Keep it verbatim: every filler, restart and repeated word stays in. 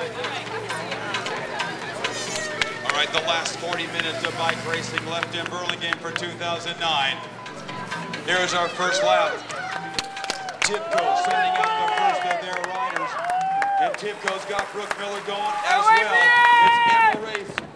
All right, the last forty minutes of bike racing left in Burlingame for two thousand nine. Here's our first lap. Tipco sending out the first of their riders. And Tipco's got Brooke Miller going as well. It's Emma Race.